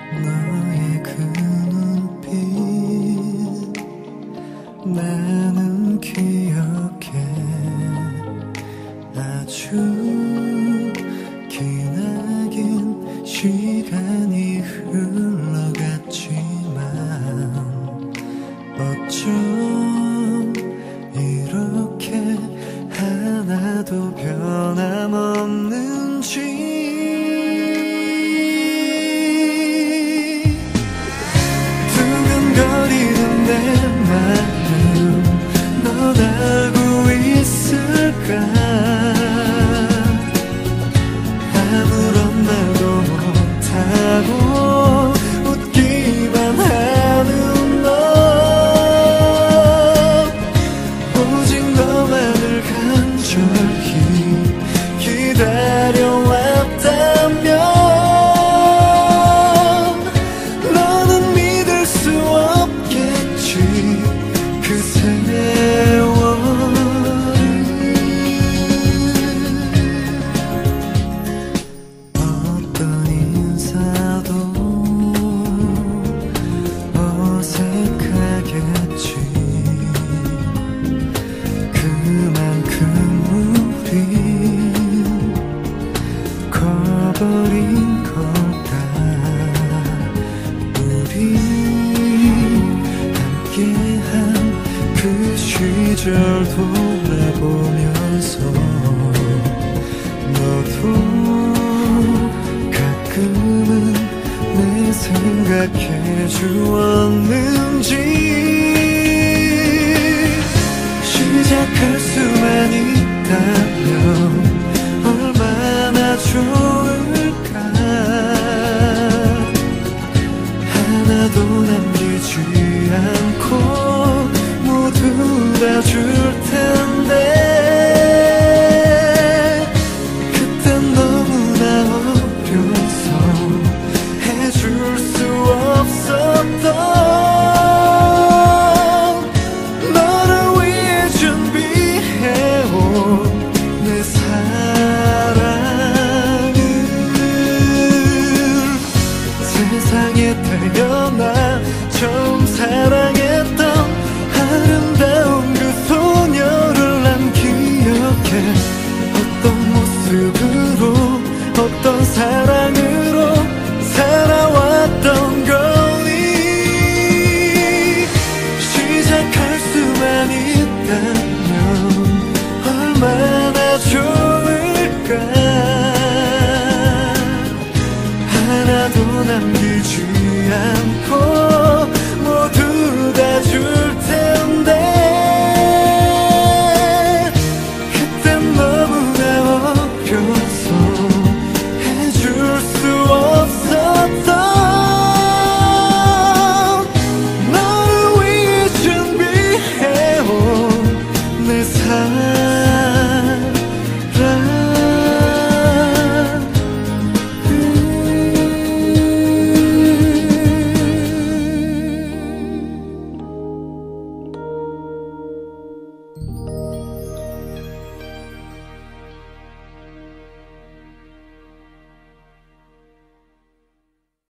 너의 그 눈빛 나는 기억해. 아주 기나긴 시간이 흘러갔지만 어쩜 이렇게 하나도 변함없는지. 두근거리는 내 마음 넌 알고 있을까. 아무런 말도 못하고 웃기만 하는 너. 오직 너만을 간절히 기다려왔다면 너는 믿을 수 없겠지. 그 세월이 어떤 인사도 어색하겠지. 그만큼 우린 커버린 걸까. 우리 함께한 그 시절 돌아보면서 너도 가끔은 내 생각해 주었는지. 시작할 수만 있다면 얼마나 좋을까. 하나도 남기지 않고 모두 다 줄 텐데. 그땐 너무나 어려서 해줄 수 없었던 너를 위해 준비해온 내 사랑을. 세상에 태어나 처음 사랑했던 아름다운 그 소녀를 난 기억해. 어떤 모습으로 어떤 사랑으로 살아왔던 거니. 시작할 수만 있다면 얼마나 좋을까. 하나도 남기지 않고